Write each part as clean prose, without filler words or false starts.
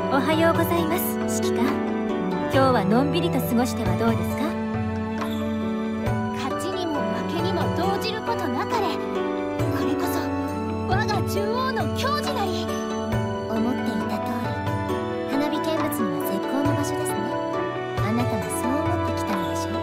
おはようございます、指揮官。今日はのんびりと過ごしてはどうですか？ 勝ちにも負けにも動じることなかれ。これこそ我が獣王の矜持なり。 思っていた通り、花火見物には絶好の場所ですね。あなたもそう思ってきたのでしょう。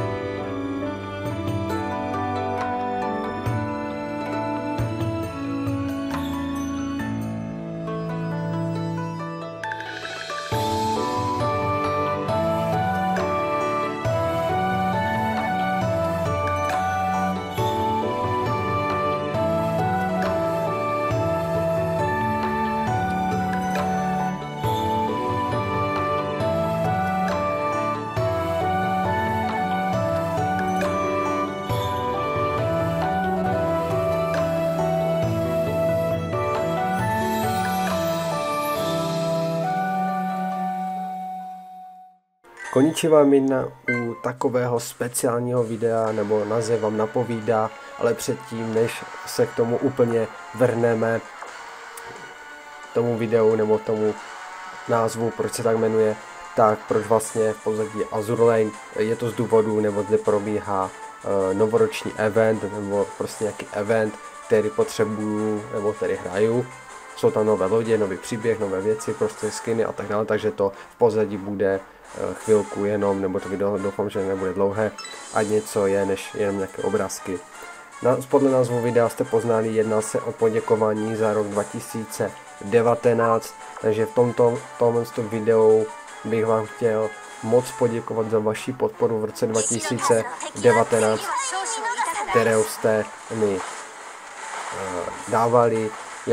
Konnichiwa Minna u takového speciálního videa, nebo název vám napovídá, ale předtím, než se k tomu úplně vrhneme, tomu videu nebo tomu názvu, proč se tak jmenuje, tak proč vlastně v pozadí Azur Lane, je to z důvodu, nebo zde probíhá novoroční event, nebo prostě nějaký event, který potřebuju, nebo který hraju. Jsou tam nové lodě, nový příběh, nové věci, prostě skiny a tak dále, takže to v pozadí bude chvilku jenom, nebo to video doufám, že nebude dlouhé, ať něco je, než jenom nějaké obrázky. Podle názvu videa jste poznali, jedná se o poděkování za rok 2019, takže v tomto videu bych vám chtěl moc poděkovat za vaši podporu v roce 2019, kterou jste mi dávali,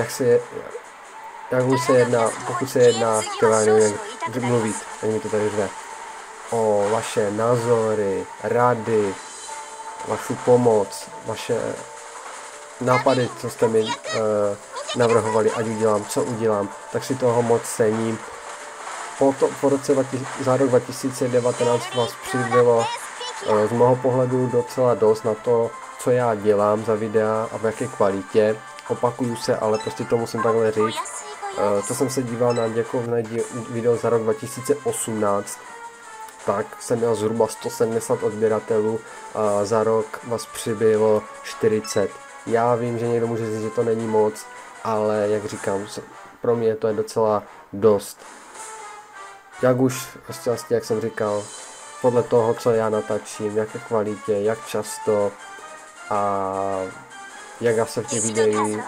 jak už se jedná, pokud se jedná, já nevím, jak mluvit, jak mi to tady řve, o vaše názory, rady, vaši pomoc, vaše nápady, co jste mi navrhovali, ať udělám, co udělám, tak si toho moc cením. Za rok 2019 vás přibylo z mého pohledu docela dost na to, co já dělám za videa a v jaké kvalitě. Opakuju se, ale prostě to musím takhle říct. Co jsem se díval na děkovné video za rok 2018, tak jsem měl zhruba 170 odběratelů a za rok vás přibylo 40. Já vím, že někdo může říct, že to není moc, ale jak říkám, pro mě to je docela dost. Jak už vlastně, jak jsem říkal, podle toho, co já natačím, v jaké kvalitě, jak často a jak já se v těch videích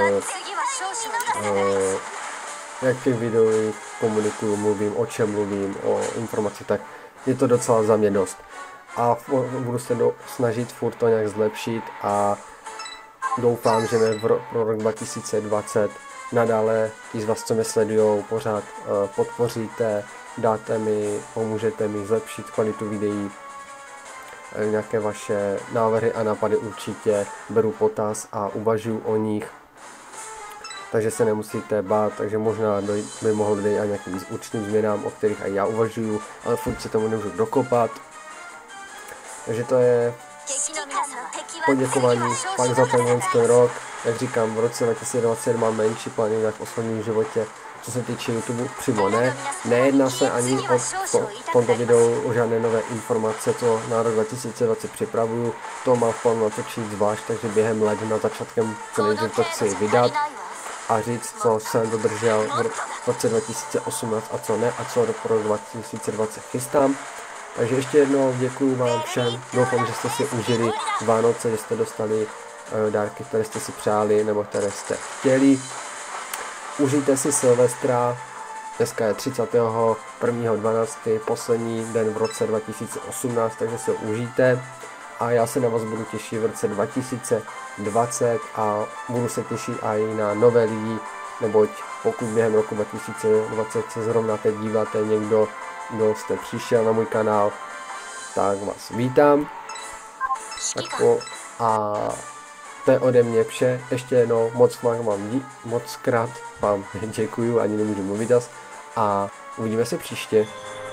jak těch videích komunikuju, mluvím, o čem mluvím, o informaci, tak je to docela za mě dost. A budu se snažit furt to nějak zlepšit a doufám, že mě pro rok 2020 nadále i z vás, co mě sledujou, pořád podpoříte, dáte mi, pomůžete mi zlepšit kvalitu videí. Nějaké vaše návrhy a nápady určitě beru potaz a uvažuji o nich. Takže se nemusíte bát, takže možná by mohlo dojít a nějakým určitým změnám, o kterých i já uvažuju, ale furt se tomu nemůžu dokopat. Takže to je poděkování pak za ten rok. Jak říkám, v roce 2020 mám menší plány jak v osobním životě, co se týče YouTube přímo ne. Nejedná se ani v tomto videu o žádné nové informace, co na rok 2020 připravuju. To mám v plánu natočit zvlášť, takže během ledna začátkem co nejdřív to chci vydat a říct, co jsem dodržel v roce 2018 a co ne a co pro 2020 chystám. Takže ještě jednou děkuji vám všem, doufám, že jste si užili Vánoce, že jste dostali dárky, které jste si přáli nebo které jste chtěli. Užijte si Silvestra, dneska je 31.12., poslední den v roce 2018, takže se užijte a já se na vás budu těšit v roce 2020 a budu se těšit i na nové lidi, neboť pokud během roku 2020 se zrovna teď díváte někdo, kdo jste přišel na můj kanál, tak vás vítám. A to je ode mě vše. Ještě jednou moc krát vám děkuju, ani nemůžu mluvit a uvidíme se příště.